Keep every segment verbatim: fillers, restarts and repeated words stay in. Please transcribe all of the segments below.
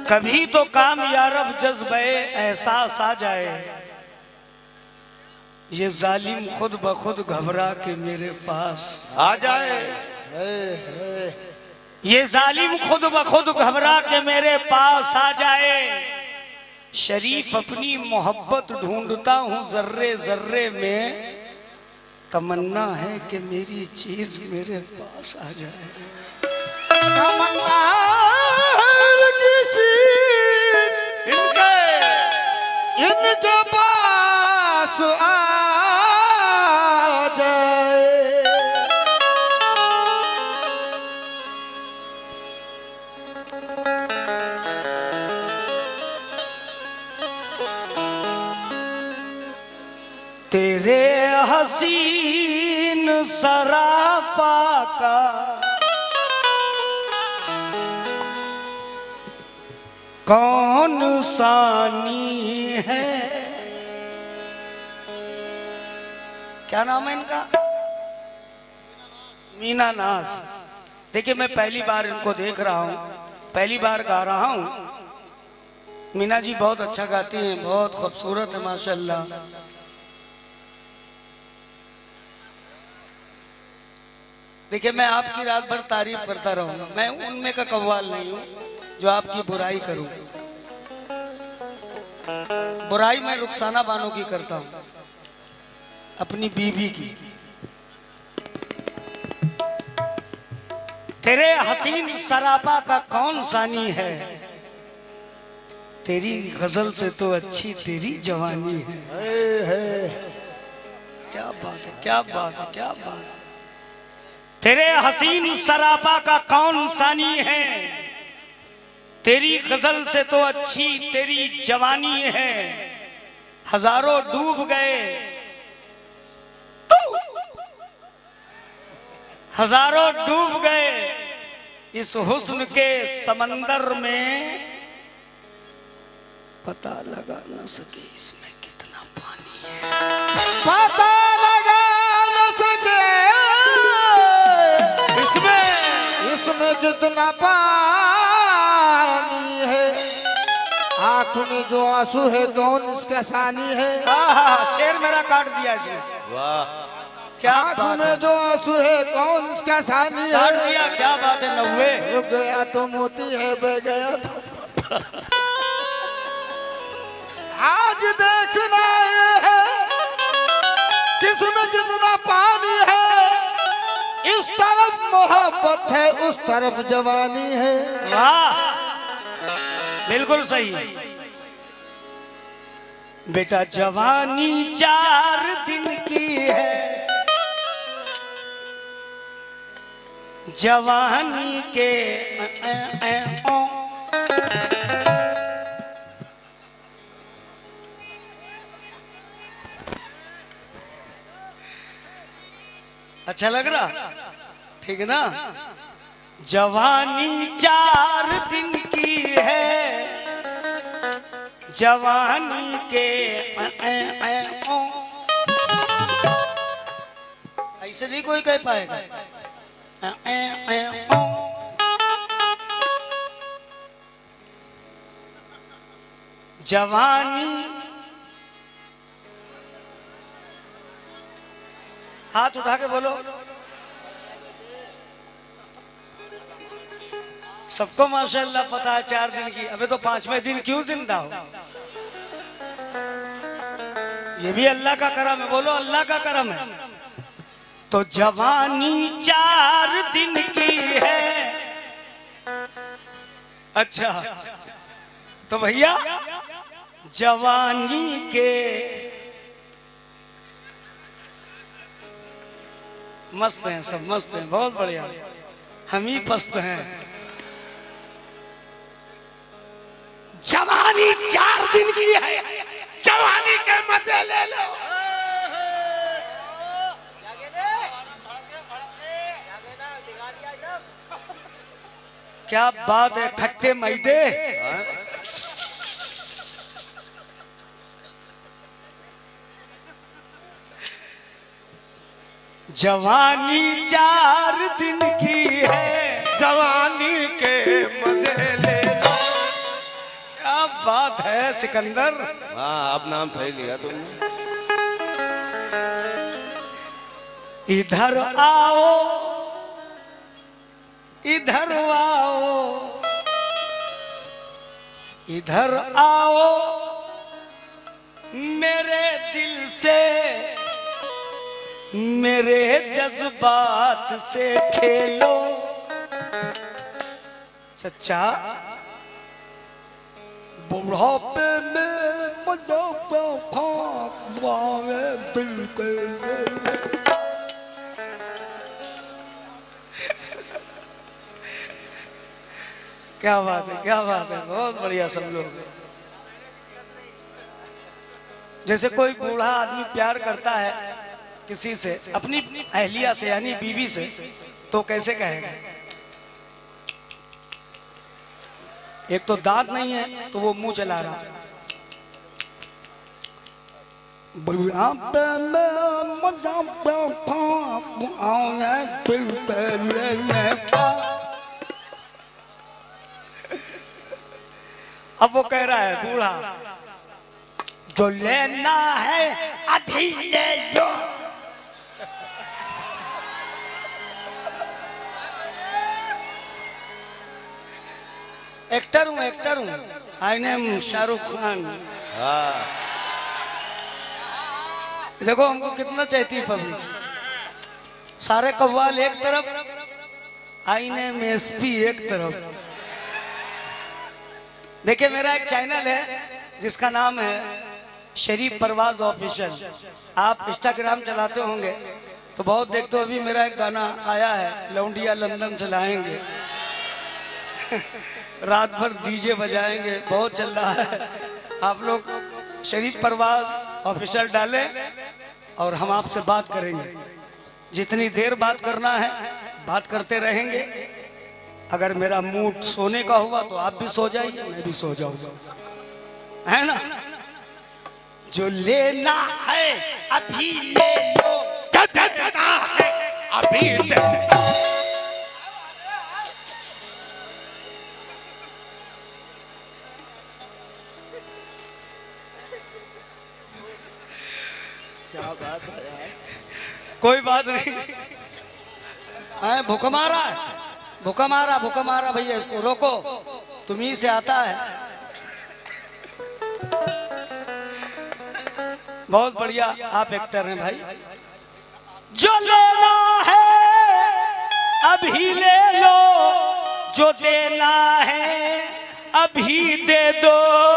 कभी तो काम यारब जज्बे एहसास आ जाए, ये जालिम खुद ब खुद घबरा के मेरे पास आ जाए। ये जालिम खुद ब खुद घबरा के मेरे पास आ जाए। शरीफ अपनी मोहब्बत ढूंढता हूँ जर्रे जर्रे में, तमन्ना है कि मेरी चीज मेरे पास आ जाए। तमन्ना की चीज इनके इनके पास आ जाए। तेरे हसीन सरापा का कौन सानी है। क्या नाम है इनका? मीना नाज। देखिए मैं पहली बार इनको देख रहा हूँ, पहली बार गा रहा हूँ। मीना जी बहुत अच्छा गाती हैं, बहुत खूबसूरत है माशाल्लाह। देखिए मैं आपकी रात भर तारीफ करता रहूंगा, मैं उनमें का कव्वाल नहीं हूँ जो आपकी बुराई करूं। बुराई मैं रुखसाना बानो की करता हूं, अपनी बीवी की। तेरे हसीन सरापा का कौन सानी है, तेरी गजल से तो अच्छी तेरी जवानी है। है, है। क्या बात है, क्या बात है, क्या बात है। तेरे हसीन सरापा का कौन सानी है, तेरी गजल से तो अच्छी तेरी जवानी है। हजारों डूब गए, हजारों डूब गए इस हुस्न के समंदर में, पता लगा न सके इसमें कितना पानी है। पता लगा न सके इसमें इसमें कितना पानी है। आँख में जो आंसू है कौन इसका सानी है। आहा, शेर मेरा काट दिया इसने। वाह, क्या आँख बात में है, जो आंसू है कौन इसका सानी काट है। दिया, क्या बात है। नव्वे रुक गया तो मोती है, बह गया तो आज देखना ये है किसमें कितना पानी है। इस तरफ मोहब्बत है, उस तरफ जवानी है। वाह, बिल्कुल सही। बेटा जवानी चार दिन की है, जवानी के ए, ए, ए, ओ। अच्छा लग रहा, ठीक है ना। जवानी चार दिन की है, जवानी के ए, ए, ए, ओ। ऐसे नहीं कोई कह पाएगा। ए, ए, ए, ओ। जवानी, हाथ उठा के बोलो। सबको माशाल्लाह पता है चार दिन की। अबे तो पांचवें दिन क्यों जिंदा हो? ये भी अल्लाह का करम है, बोलो अल्लाह का करम है। तो जवानी चार दिन की है। अच्छा तो भैया जवानी के मस्त हैं, सब मस्त हैं, बहुत बढ़िया। हम ही पस्त हैं। जवानी चार दिन की है, जवानी के मजे ले लो। क्या बात है, खट्टे मैदे। जवानी चार दिन की है, जवानी के मजे ले लो। बात है सिकंदर। हाँ, अब नाम सही लिया तुमने। इधर आओ, इधर आओ, इधर आओ, मेरे दिल से, मेरे जज्बात से खेलो। सच्चा बुढ़ापे में मजा दिल के क्या बात है, क्या बात है, बहुत बढ़िया। सब लोग जैसे कोई बूढ़ा आदमी प्यार करता है किसी से, अपनी अहलिया से यानी बीवी से, तो कैसे कहेगा? एक तो दांत नहीं है तो वो मुंह चला रहा। अब वो कह रहा है बूढ़ा, जो लेना है अभी ले लो। एक्टर हूँ, एक्टर हूँ। I name Shahrukh Khan. हाँ, देखो हमको कितना चाहती है पब्लिक। सारे कव्वाल एक तरफ, आई नेम एसपी एक तरफ। देखिए मेरा एक चैनल है जिसका नाम है शरीफ परवाज ऑफिशियल। आप इंस्टाग्राम चलाते होंगे तो बहुत देखते हो। अभी मेरा एक गाना आया है, लौंडिया लंदन से लाएंगे, रात भर डीजे बजाएंगे, बहुत चल रहा है। आप लोग शरीफ परवाज ऑफिशियल डालें और हम आपसे बात करेंगे। जितनी देर बात करना है बात करते रहेंगे। अगर मेरा मूड सोने का हुआ तो आप भी सो जाइए, मैं भी सो जाऊंगा, है ना? जो लेना है अभी ले लो, क्या देना है अभी ले लो। क्या बात है यार। कोई बात नहीं। आए भूखा मारा, भूखा मारा, भूखा मारा भैया, इसको रोको, तुम्ही से आता है। बहुत बढ़िया, आप एक्टर हैं भाई। जो लेना है अभी ले लो, जो देना है अभी दे दो।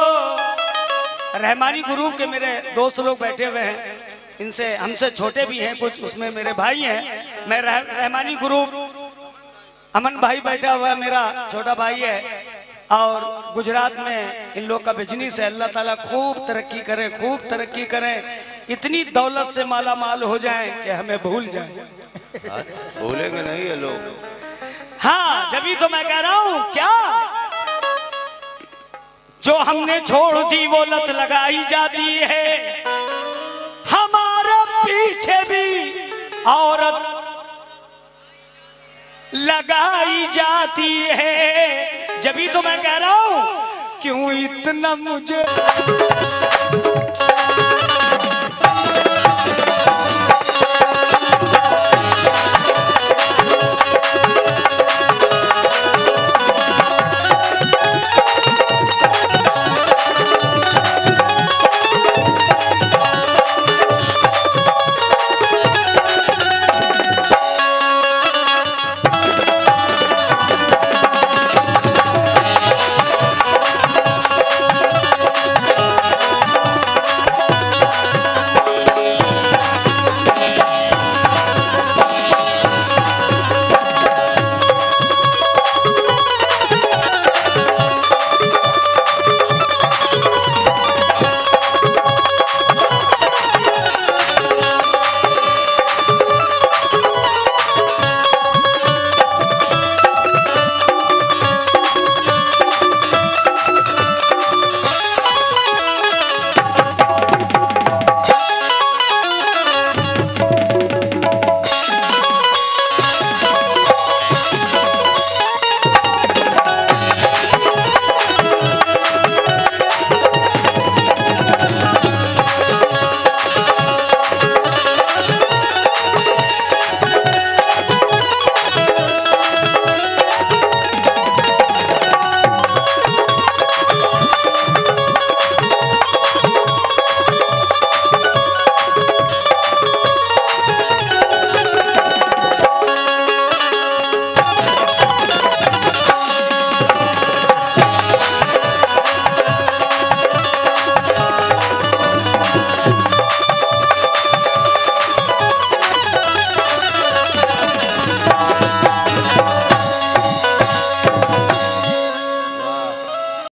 रहमानी ग्रुप के मेरे दोस्त लोग बैठे हुए हैं, इनसे हमसे छोटे भी हैं कुछ, उसमें मेरे भाई हैं। मैं रह, रहमानी ग्रुप, अमन भाई बैठा हुआ है, मेरा छोटा भाई है। और गुजरात में इन लोग का बिजनेस है। अल्लाह ताला खूब तरक्की करें, खूब तरक्की करें, इतनी दौलत से माला माल हो जाएं कि हमें भूल जाएं। भूलेंगे नहीं ये लोग। हाँ, जब तो मैं कह रहा हूँ, क्या जो हमने छोड़ दी वो लत लगाई जाती है। हमारे पीछे भी औरत लगाई जाती है। जब तो मैं कह रहा हूं, क्यों इतना मुझे